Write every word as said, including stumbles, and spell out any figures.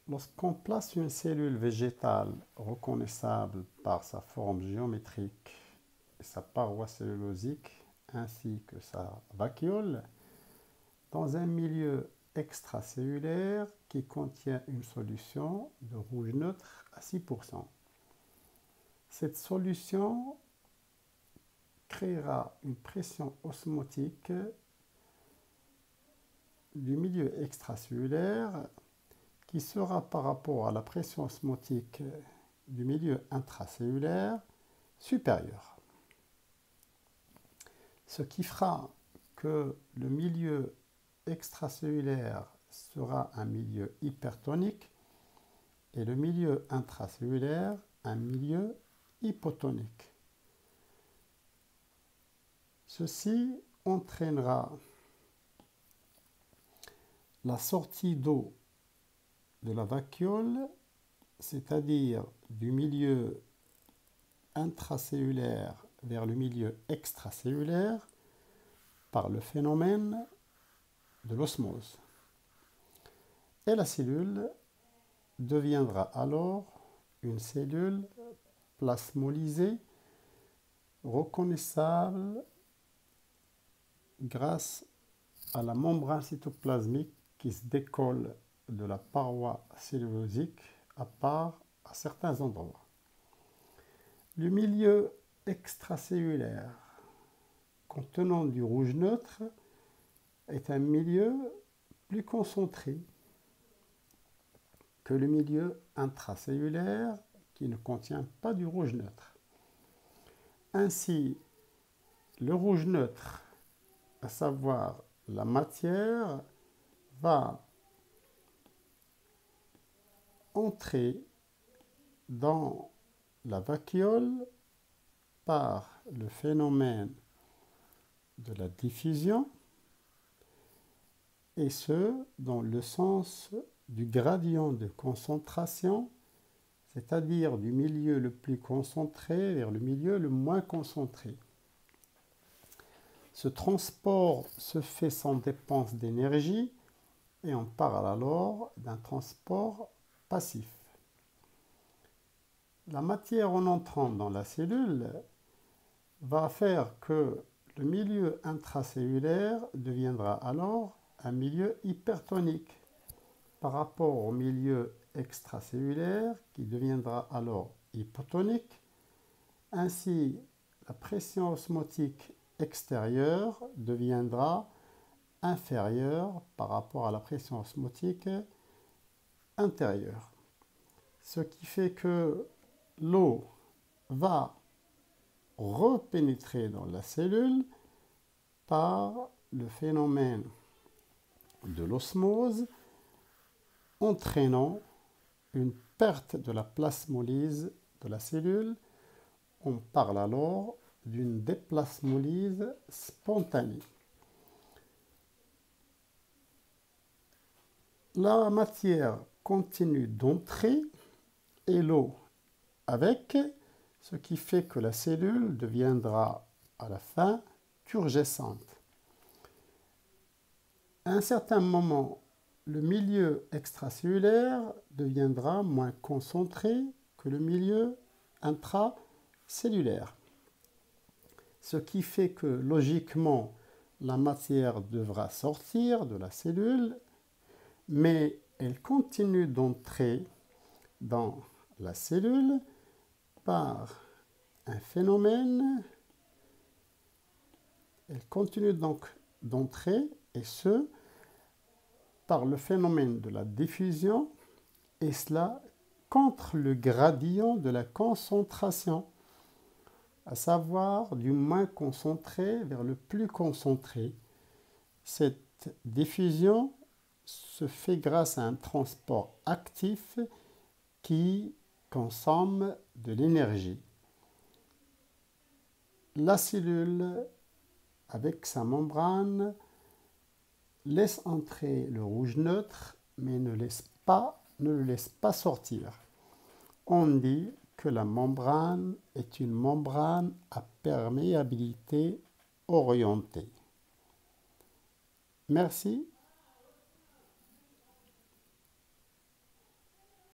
Lorsqu'on place une cellule végétale reconnaissable par sa forme géométrique et sa paroi cellulosique ainsi que sa vacuole dans un milieu extracellulaire qui contient une solution de rouge neutre à six pour cent. Cette solution créera une pression osmotique du milieu extracellulaire qui sera par rapport à la pression osmotique du milieu intracellulaire supérieure. Ce qui fera que le milieu extracellulaire sera un milieu hypertonique et le milieu intracellulaire un milieu hypotonique. Ceci entraînera la sortie d'eau de la vacuole, c'est-à-dire du milieu intracellulaire vers le milieu extracellulaire, par le phénomène de l'osmose. Et la cellule deviendra alors une cellule plasmolysée, reconnaissable grâce à la membrane cytoplasmique qui se décolle de la paroi cellulosique à part à certains endroits. Le milieu extracellulaire contenant du rouge neutre est un milieu plus concentré que le milieu intracellulaire qui ne contient pas du rouge neutre. Ainsi, le rouge neutre, à savoir la matière, va entrer dans la vacuole par le phénomène de la diffusion, et ce, dans le sens du gradient de concentration, c'est-à-dire du milieu le plus concentré vers le milieu le moins concentré. Ce transport se fait sans dépense d'énergie et on parle alors d'un transport passif. La matière en entrant dans la cellule va faire que le milieu intracellulaire deviendra alors un milieu hypertonique par rapport au milieu extracellulaire qui deviendra alors hypotonique. Ainsi, la pression osmotique extérieure deviendra inférieure par rapport à la pression osmotique intérieure. Ce qui fait que l'eau va repénétrer dans la cellule par le phénomène de l'osmose, entraînant une perte de la plasmolyse de la cellule. On parle alors d'une déplasmolyse spontanée. La matière continue d'entrer et l'eau avec, ce qui fait que la cellule deviendra à la fin turgescente. À un certain moment, le milieu extracellulaire deviendra moins concentré que le milieu intracellulaire. Ce qui fait que logiquement, la matière devra sortir de la cellule, mais elle continue d'entrer dans la cellule par un phénomène. Elle continue donc d'entrer, et ce, par le phénomène de la diffusion, et cela contre le gradient de la concentration, à savoir du moins concentré vers le plus concentré. Cette diffusion se fait grâce à un transport actif qui consomme de l'énergie. La cellule, avec sa membrane, laisse entrer le rouge neutre, mais ne, laisse pas, ne le laisse pas sortir. On dit que la membrane est une membrane à perméabilité orientée. Merci